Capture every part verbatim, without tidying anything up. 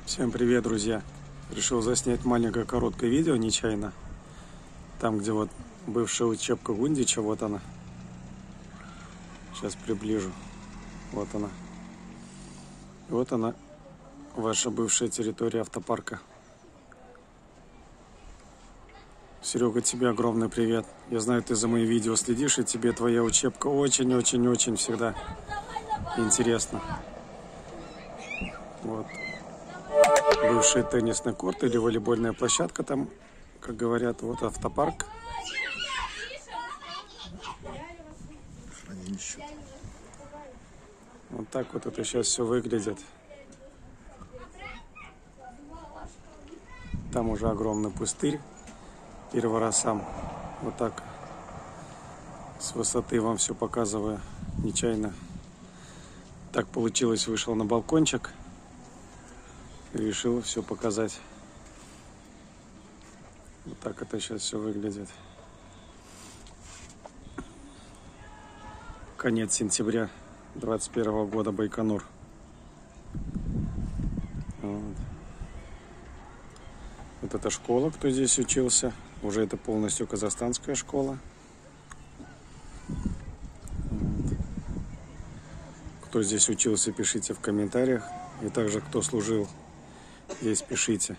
Всем привет, друзья! Решил заснять маленькое короткое видео нечаянно. Там, где вот бывшая учебка Гундича, вот она. Сейчас приближу. Вот она. И вот она, ваша бывшая территория автопарка. Серега, тебе огромный привет. Я знаю, ты за мои видео следишь, и тебе твоя учебка очень-очень-очень всегда интересна. Вот. Бывший теннисный корт или волейбольная площадка там, как говорят, вот автопарк. Вот так вот это сейчас все выглядит. Там уже огромный пустырь. Первый раз сам вот так с высоты вам все показываю. Нечаянно так получилось, вышел на балкончик. Решил все показать. Вот так это сейчас все выглядит. Конец сентября двадцать первого года, Байконур. Вот. Вот эта школа, кто здесь учился. Уже это полностью казахстанская школа. Вот. Кто здесь учился, пишите в комментариях. И также, кто служил здесь, пишите.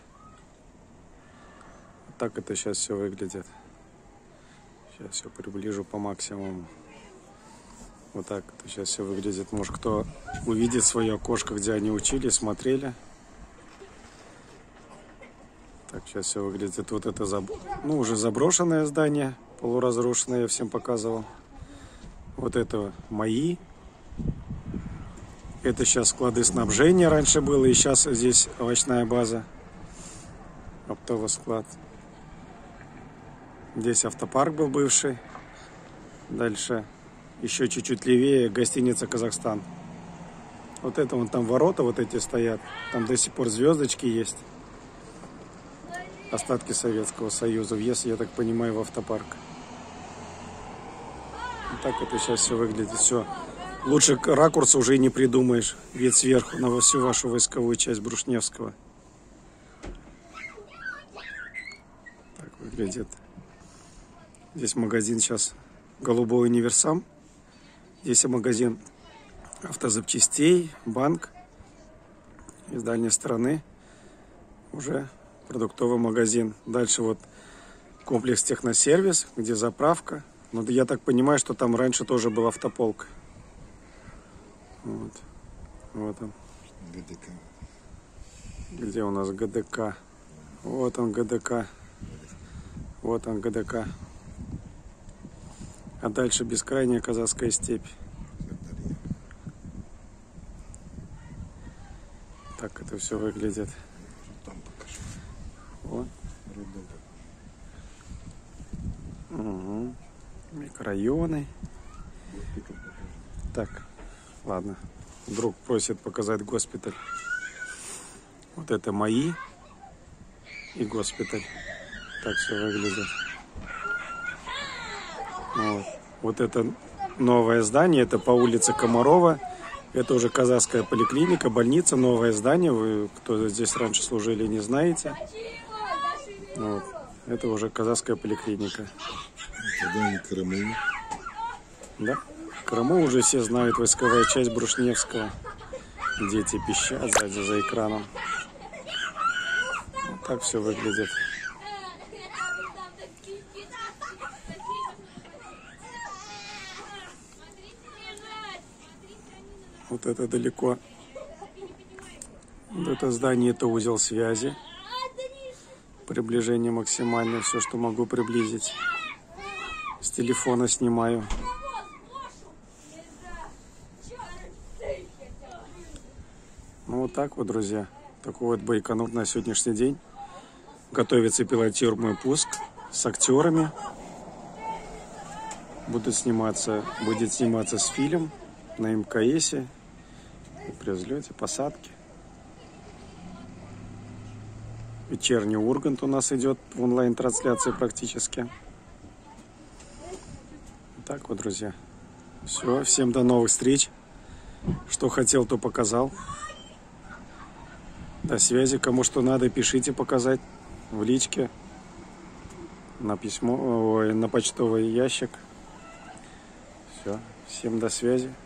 Вот так это сейчас все выглядит. Сейчас все приближу по максимуму. Вот так это сейчас все выглядит. Может, кто увидит свое окошко, где они учились, смотрели. Так сейчас все выглядит. Вот это заб... ну, уже заброшенное здание, полуразрушенное, я всем показывал. Вот это мои. Это сейчас склады снабжения раньше было, и сейчас здесь овощная база. Оптовый склад. Здесь автопарк был бывший. Дальше еще чуть-чуть левее гостиница «Казахстан». Вот это вон там ворота вот эти стоят. Там до сих пор звездочки есть. Остатки Советского Союза. Въезд, я так понимаю, в автопарк. Вот так это сейчас все выглядит. Все. Лучше ракурса уже и не придумаешь. Вид сверху на всю вашу войсковую часть Брушневского. Так выглядит. Здесь магазин сейчас «Голубой универсам». Здесь магазин автозапчастей, банк. И с дальней стороны уже продуктовый магазин. Дальше вот комплекс техносервис, где заправка. Но я так понимаю, что там раньше тоже был автополк. Вот. Вот он. ГДК. Где у нас ГДК? Вот он ГДК. Вот он ГДК. А дальше бескрайняя казахская степь. Так это все выглядит. Вот. Угу. Микрорайоны. Так. Ладно, друг просит показать госпиталь. Вот это мои и госпиталь. Так все выглядит. Вот. Вот это новое здание, это по улице Комарова. Это уже казахская поликлиника, больница, новое здание. Вы, кто здесь раньше служили, не знаете. Вот. Это уже казахская поликлиника. Тогда в Крыму. Да? В Крыму уже все знают, войсковая часть Брушневского. Дети пищат сзади за экраном. Вот так все выглядит. Вот это далеко. Вот это здание, это узел связи. Приближение максимальное, все, что могу приблизить. С телефона снимаю. Ну вот так вот, друзья. Такой вот Байконур на сегодняшний день. Готовится пилотируемый пуск с актерами. Будут сниматься, будет сниматься с фильм на МКСе. При взлете, посадке. Вечерний Ургант у нас идет в онлайн-трансляции практически. Так вот, друзья. Все, всем до новых встреч. Что хотел, то показал. До связи. Кому что надо, пишите показать в личке, на письмо, ой, на почтовый ящик. Все. Всем до связи.